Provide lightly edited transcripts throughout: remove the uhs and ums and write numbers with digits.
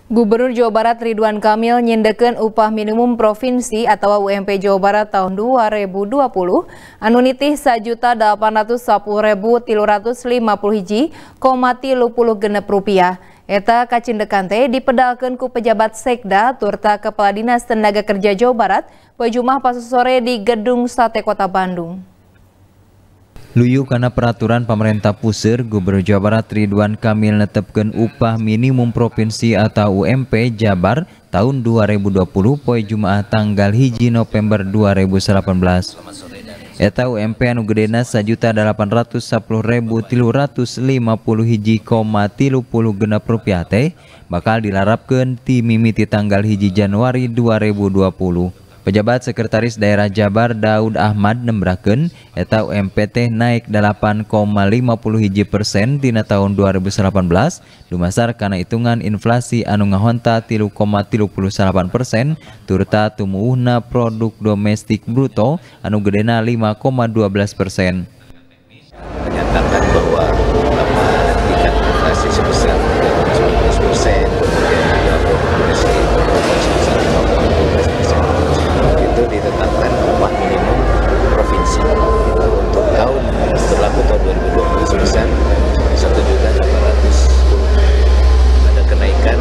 Gubernur Jawa Barat Ridwan Kamil nyendekeun upah minimum provinsi atau UMP Jawa Barat tahun 2020 anu nitih 1.810.350 rupiah. Eta kacindekan teh dipedalkeun ku pejabat Sekda turta Kepala Dinas Tenaga Kerja Jawa Barat poe Jumat pas sore di Gedung Sate Kota Bandung. Luyu karena peraturan pemerintah puseur, Gubernur Jawa Barat Ridwan Kamil netepkeun upah minimum provinsi atau UMP Jabar tahun 2020 poe Jumaah tanggal 1 November 2018. Eta UMP anu gedena 1.810.351,30 rupiah teh bakal dilarapkeun ti mimiti tanggal 1 Januari 2020. Pejabat Sekretaris Daerah Jabar Daud Ahmad nembrakeun eta UMP teh naik 8,51% dina tahun 2018 dumasar kana hitungan inflasi anu ngahonta 3,38% turta tumuwuhna produk domestik bruto anu gedena 5,12%. Menyatakan bahwa tingkat inflasi sebesar 19%, ditetapkan upah minimum provinsi untuk tahun berlaku tahun 2020 sebesar 1.800.000. Ada kenaikan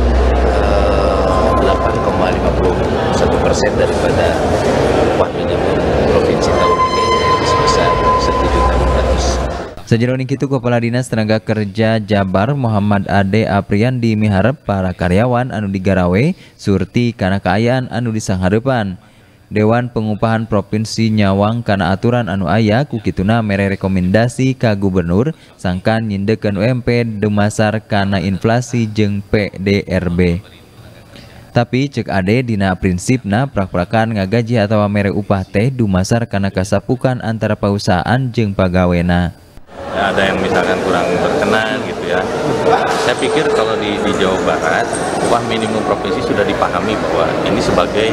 8,51% daripada upah minimum provinsi tahun ini sebesar 1.600.000. Sajeroning kitu Kepala Dinas Tenaga Kerja Jabar Muhammad Ade Apriandi miharep para karyawan anu digarawe surti kana kaayaan anu disanghareupan. Dewan Pengupahan Provinsi nyawang kana aturan anu aya ku kituna mere rekomendasi ka gubernur sangkan nyindekeun UMP dumasar kana inflasi jeung PDRB. Tapi cek Ade dina prinsipna prak-prakan ngagaji atawa mere upah teh dumasar kana kasapukan antara perusahaan jeung pagawena. Ya, ada yang misalkan kurang berkenan gitu ya. Saya pikir kalau di Jawa Barat upah minimum provinsi sudah dipahami bahwa ini sebagai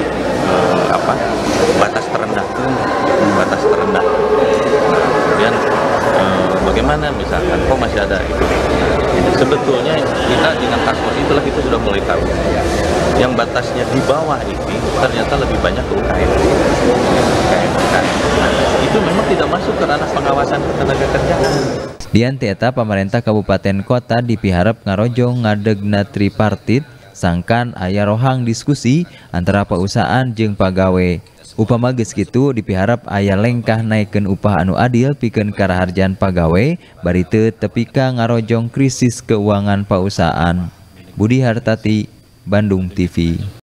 batas terendah. Kemudian bagaimana misalkan kok masih ada itu? Sebetulnya kita dengan takwas itulah kita sudah mulai tahu. Yang batasnya di bawah ini ternyata lebih banyak ke UKM. Itu memang tidak masuk ke ranah pengawasan tenaga kerjaan. Dian eta pemerintah kabupaten kota dipiharep ngarojong ngadegna tripartit sangkan aya rohang diskusi antara perusahaan jeung pagawe. Upama geus kitu dipiharep aya lengkah naikeun upah anu adil pikeun karaharjaan pagawe bari teu tepi ka ngarojong krisis keuangan perusahaan. Budi Hartati, Bandung TV.